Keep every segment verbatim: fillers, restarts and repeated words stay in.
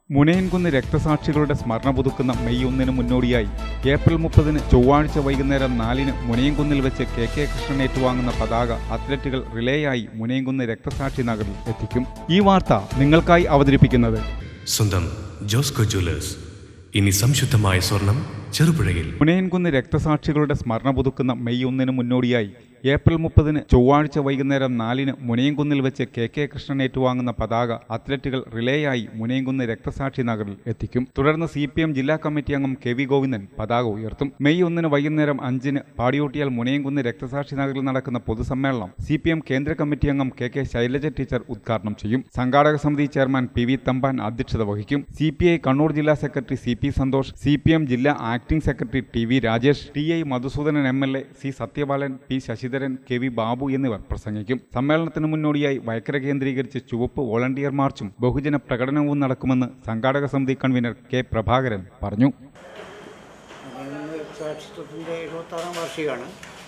മുനയൻകുന്ന് രക്തസാക്ഷികളുടെ സ്മരണ പുതുക്കുന്ന മെയ് ഒന്നിന് മുന്നോടിയായി ഏപ്രിൽ മുപ്പതിന് ചൊവ്വാഴ്ച വൈകുന്നേരം നാലിന് മുനയൻകുന്നിൽ വെച്ച് കെ കെ കൃഷ്ണൻ ഏറ്റുവാങ്ങുന്ന പതാക അത്ലറ്റുകൾ റിലേയായി മുനയൻകുന്ന് രക്തസാക്ഷി നഗറിൽ എത്തിക്കും. ഈ വാർത്ത നിങ്ങൾക്കായി അവതരിപ്പിക്കുന്നത് സ്വന്തം ജോസ്കോ ജ്വല്ലേഴ്സ്. ഇനി സംശുദ്ധമായ സ്വർണം ചെറുപുഴയിൽ. മുനയൻകുന്ന് രക്തസാക്ഷികളുടെ സ്മരണ പുതുക്കുന്ന മെയ് ഒന്നിന് മുന്നോടിയായി ഏപ്രിൽ മുപ്പതിന് ചൊവ്വാഴ്ച വൈകുന്നേരം നാലിന് മുനയൻകുന്നിൽ വെച്ച് കെ കെ കൃഷ്ണൻ ഏറ്റുവാങ്ങുന്ന പതാക അത്ലറ്റുകൾ റിലേയായി മുനയൻകുന്ന് രക്തസാക്ഷി നഗറിൽ എത്തിക്കും. തുടർന്ന് സി പി എം ജില്ലാ കമ്മിറ്റി അംഗം കെ വി ഗോവിന്ദൻ പതാക ഉയർത്തും. മെയ് ഒന്നിന് വൈകുന്നേരം അഞ്ചിന് പാടിയോട്ടിയാൽ മുനയൻകുന്ന് രക്തസാക്ഷി നഗറിൽ നടക്കുന്ന പൊതുസമ്മേളനം സി പി എം കേന്ദ്ര കമ്മിറ്റി അംഗം കെ കെ ശൈലജ ടീച്ചർ ഉദ്ഘാടനം ചെയ്യും. സംഘാടക സമിതി ചെയർമാൻ പി വി തമ്പാൻ അധ്യക്ഷത വഹിക്കും. സി പി ഐ കണ്ണൂർ ജില്ലാ secretary C P Santhosh, C P M ജില്ലാ acting secretary T V Rajesh, T I Madhusoodanan M L A, C Sathyapalan, P Sasidharan, K V Babu എന്നിവർ പ്രസംഗിക്കും. സമ്മേളനത്തിന് മുന്നോടിയായി വയക്കര കേന്ദ്രീകരിച്ച് ചുവപ്പ് വോളണ്ടിയർ മാർച്ചും ബഹുജന പ്രകടനവും നടക്കുമെന്ന് സംഘാടക സമിതി കൺവീനർ കെ പ്രഭാകരൻ പറഞ്ഞു. സാക്ഷിത്വത്തിൻ്റെ എഴുപത്താറാം വാർഷികമാണ്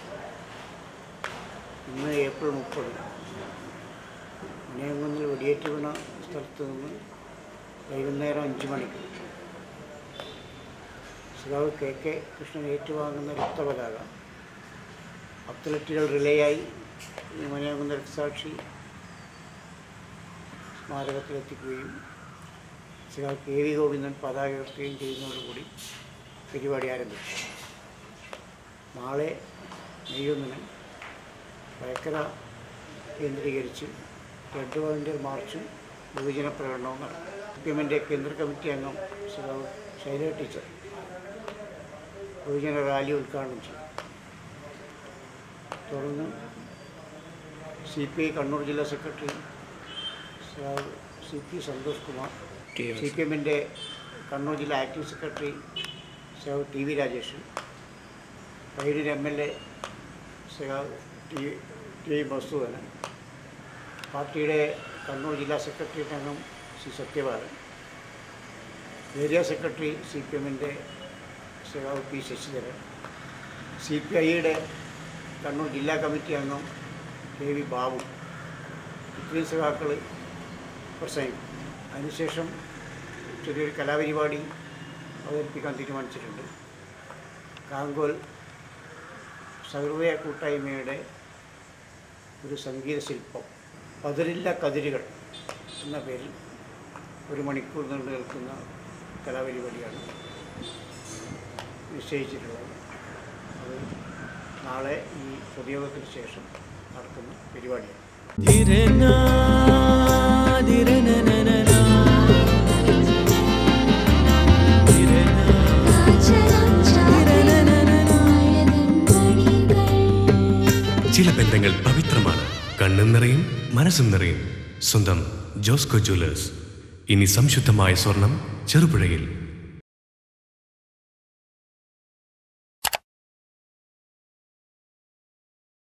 ഇന്ന് ഏപ്രിൽ മുപ്പത്. മുനയൻകുന്നിൽ വെടിയേറ്റ് വീണ സ്ഥലത്ത് നിന്ന് വൈകുന്നേരം അഞ്ച് മണിക്ക് ശ്രീ കെ കെ കൃഷ്ണൻ ഏറ്റുവാങ്ങുന്ന രക്തപതാക അത്ലറ്റുകൾ റിലേയായി മുനയൻകുന്ന് രക്തസാക്ഷി സ്മാരകത്തിലെത്തിക്കുകയും ശ്രീ കെ വി ഗോവിന്ദൻ പതാക ഉയർത്തുകയും ചെയ്യുന്നതോടുകൂടി പരിപാടി ആരംഭിച്ചു. നാളെ മെയ് ഒന്നിന് വയക്കര കേന്ദ്രീകരിച്ച് റെഡ് വോളണ്ടിയർ മാർച്ചും ബഹുജന പ്രകടനവും നടക്കും. സി പി എമ്മിൻ്റെ കേന്ദ്ര കമ്മിറ്റി അംഗം ശ്രീ ശൈലജ ടീച്ചർ ബഹുജന റാലി ഉദ്ഘാടനം ചെയ്യും. തുടർന്ന് സി പി ഐ കണ്ണൂർ ജില്ലാ secretary C P Santhosh Kumar, C P എമ്മിൻ്റെ കണ്ണൂർ ജില്ലാ ആക്ടിംഗ് സെക്രട്ടറി സഹ ടി വി രാജേഷ്, പൈനൂർ എം എൽ എ സഹ ടി ടി മധുസൂദനൻ, പാർട്ടിയുടെ കണ്ണൂർ ജില്ലാ സെക്രട്ടേറിയറ്റ് അംഗം C Sathyapalan, area secretary C P എമ്മിൻ്റെ സഹ പി ശശിധരൻ, സി പി ഐയുടെ കണ്ണൂർ ജില്ലാ കമ്മിറ്റി അംഗം കെ വി ബാബു, ഇത്രയും സഖാക്കൾ പ്രസംഗിക്കും. അതിനുശേഷം ചെറിയൊരു കലാപരിപാടി അവതരിപ്പിക്കാൻ തീരുമാനിച്ചിട്ടുണ്ട്. കാങ്കോൽ സർവ്വയ കൂട്ടായ്മയുടെ ഒരു സംഗീത ശില്പം പതിരില്ല കതിരുകൾ എന്ന പേരിൽ ഒരു മണിക്കൂർ നീണ്ടു നിൽക്കുന്ന കലാപരിപാടിയാണ് നിശ്ചയിച്ചിട്ടുള്ളത്. അത് നാളെ ഈ പൊതുയോഗത്തിന് ശേഷം നടക്കുന്ന പരിപാടിയാണ്. ചില ബന്ധങ്ങൾ പവിത്രമാണ്. കണ്ണും നിറയും മനസ്സും നിറയും. സ്വന്തം ജോസ്കോ ജ്വല്ലേഴ്സ്. ഇനി സംശുദ്ധമായ സ്വർണം ചെറുപുഴയിൽ.